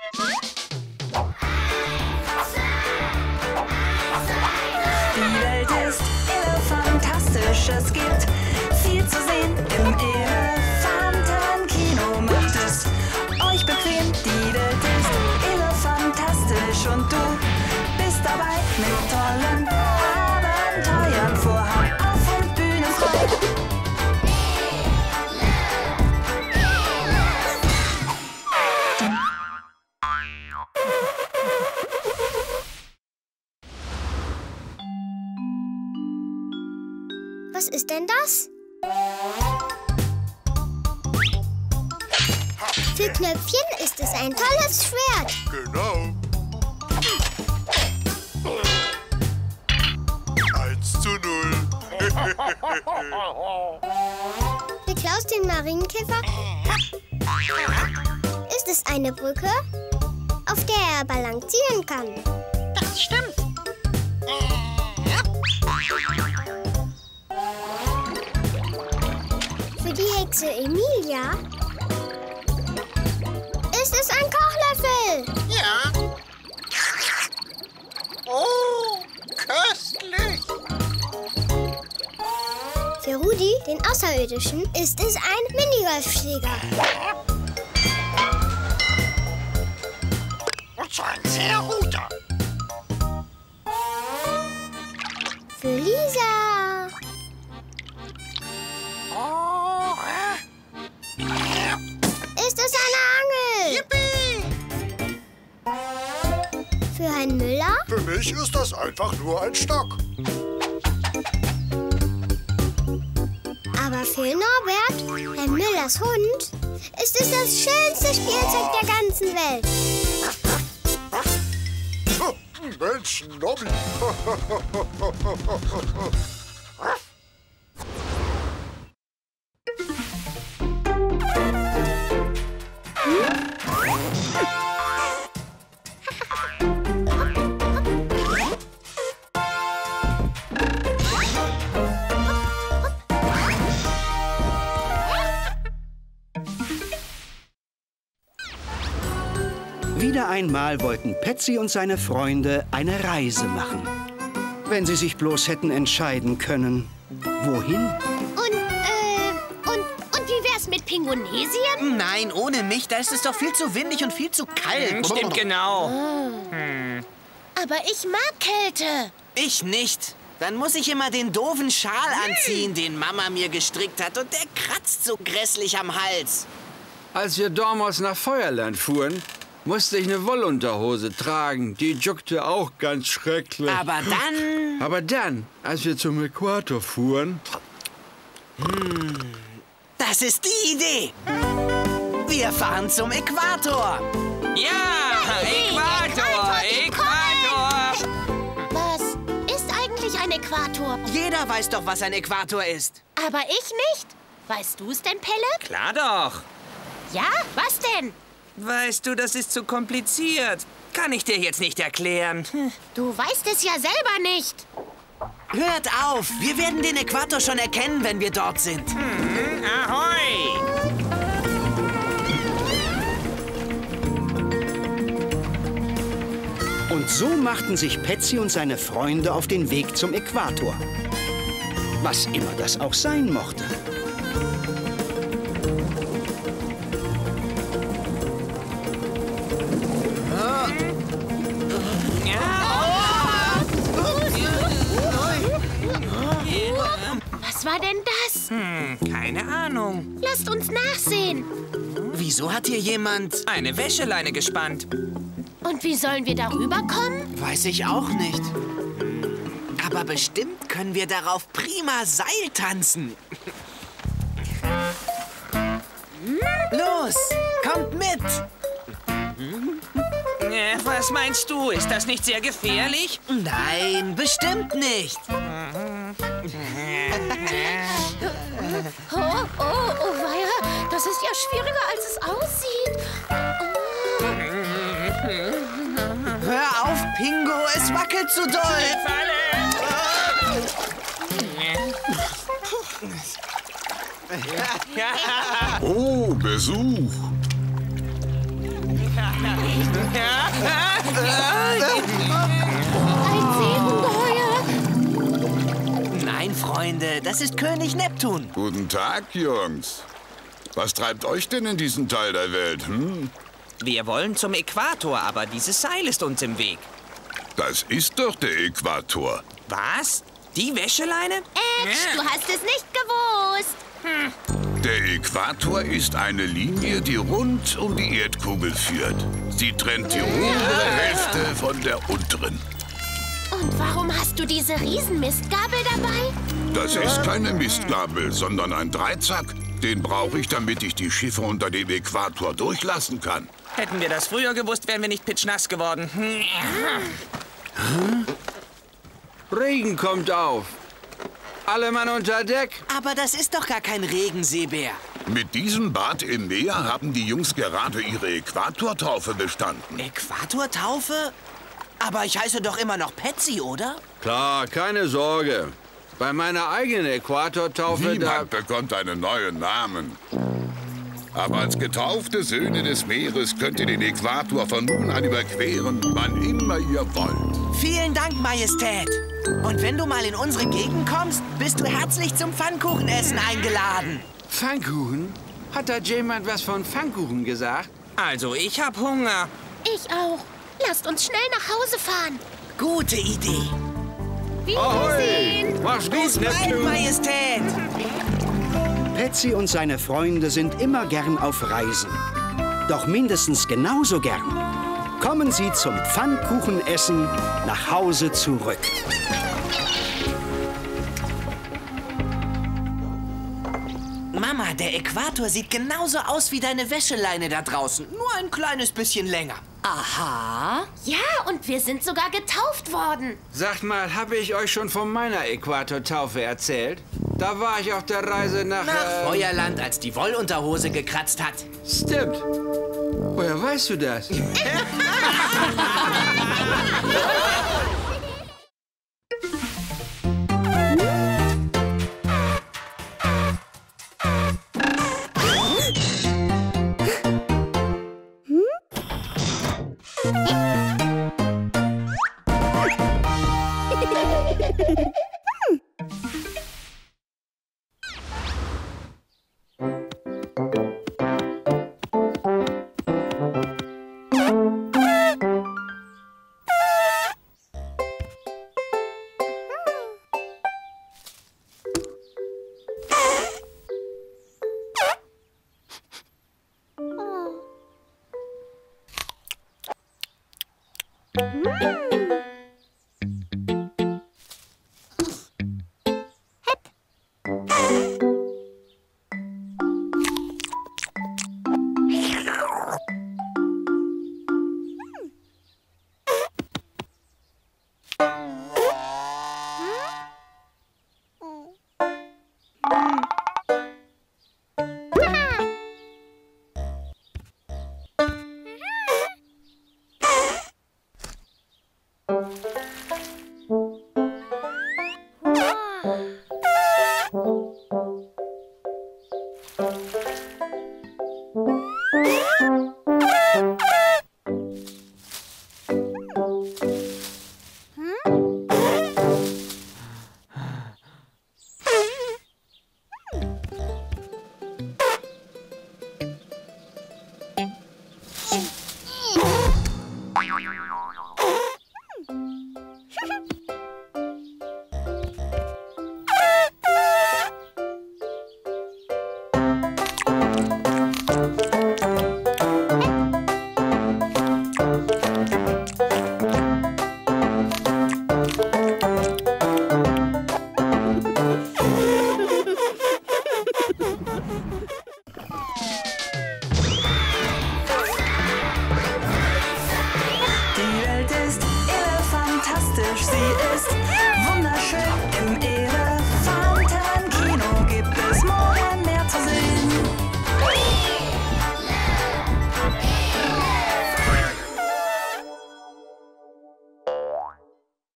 Die Welt ist fantastisch, es gibt viel zu sehen im Elefantenkino. Macht es euch bequem, die Welt ist fantastisch und du bist dabei mit tollen Abenteuern, Vorhang auf und Bühne frei. Was ist denn das? Für Knöpfchen ist es ein tolles Schwert. Genau. 1:0. Für Klaus den Marienkäfer ist es eine Brücke, auf der er balancieren kann. Das stimmt. Für die Hexe Emilia ist es ein Kochlöffel. Ja. Oh, köstlich. Für Rudi, den Außerirdischen, ist es ein Minigolfschläger. Und so ein sehr guter. Für Lisa Oh, ist es eine Angel. Yippie. Für Herrn Müller Für mich ist das einfach nur ein Stock. aber für Norbert, Herrn Müllers Hund, ist es das schönste Spielzeug der ganzen Welt. Mensch, Nobby. Wieder einmal wollten Patsy und seine Freunde eine Reise machen. Wenn sie sich bloß hätten entscheiden können. Wohin? Und wie wär's mit Pingonesien? Nein, ohne mich, da ist es doch viel zu windig und viel zu kalt. Stimmt genau. Aber ich mag Kälte. Ich nicht. Dann muss ich immer den doofen Schal anziehen, den Mama mir gestrickt hat. Und der kratzt so grässlich am Hals. Als wir damals nach Feuerland fuhren, musste ich eine Wollunterhose tragen. Die juckte auch ganz schrecklich. Aber dann... als wir zum Äquator fuhren... Das ist die Idee. Wir fahren zum Äquator. Ja, Äquator, Äquator. Was ist eigentlich ein Äquator? Jeder weiß doch, was ein Äquator ist. Aber ich nicht. Weißt du es denn, Pelle? Klar doch. Ja? Was denn? Weißt du, das ist zu kompliziert. Kann ich dir jetzt nicht erklären. Du weißt es ja selber nicht. Hört auf, wir werden den Äquator schon erkennen, wenn wir dort sind. Ahoi! Und so machten sich Patsy und seine Freunde auf den Weg zum Äquator. Was immer das auch sein mochte. Was war denn das? Keine Ahnung. Lasst uns nachsehen. Wieso hat hier jemand... Eine Wäscheleine gespannt. Und wie sollen wir darüber kommen? Weiß ich auch nicht. Aber bestimmt können wir darauf prima Seil tanzen. Los, kommt mit! Was meinst du? Ist das nicht sehr gefährlich? Nein, bestimmt nicht. Oh, weia. Das ist ja schwieriger, als es aussieht. Hör auf, Pingo, es wackelt zu doll. Oh, Besuch. Freunde. Das ist König Neptun. Guten Tag, Jungs. Was treibt euch denn in diesen Teil der Welt, Wir wollen zum Äquator, aber dieses Seil ist uns im Weg. Das ist doch der Äquator. Was? Die Wäscheleine? Du hast es nicht gewusst. Der Äquator ist eine Linie, die rund um die Erdkugel führt. Sie trennt die obere Hälfte von der unteren. Und warum hast du diese Riesenmistgabel dabei? Das ist keine Mistgabel, sondern ein Dreizack. Den brauche ich, damit ich die Schiffe unter dem Äquator durchlassen kann. Hätten wir das früher gewusst, wären wir nicht pitschnass geworden. Regen kommt auf. Alle Mann unter Deck. Aber das ist doch gar kein Regenseebär. Mit diesem Bad im Meer haben die Jungs gerade ihre Äquatortaufe bestanden. Äquatortaufe? Aber ich heiße doch immer noch Patsy, oder? Klar, keine Sorge. Bei meiner eigenen Äquatortaufe, Niemand bekommt einen neuen Namen. Aber als getaufte Söhne des Meeres könnt ihr den Äquator von nun an überqueren, wann immer ihr wollt. Vielen Dank, Majestät. Und wenn du mal in unsere Gegend kommst, bist du herzlich zum Pfannkuchenessen eingeladen. Pfannkuchen? Hat da jemand was von Pfannkuchen gesagt? Also, ich hab Hunger. Ich auch. Lasst uns schnell nach Hause fahren. Gute Idee. Wiedersehen. Mach's Bis gut, bald, Neptun. Majestät. Patsy und seine Freunde sind immer gern auf Reisen. Doch mindestens genauso gern kommen sie zum Pfannkuchenessen nach Hause zurück. Mama, der Äquator sieht genauso aus wie deine Wäscheleine da draußen. Nur ein kleines bisschen länger. Aha. Ja, und wir sind sogar getauft worden. Sagt mal, habe ich euch schon von meiner Äquatortaufe erzählt? Da war ich auf der Reise nach Feuerland, als die Wollunterhose gekratzt hat. Stimmt. Woher weißt du das?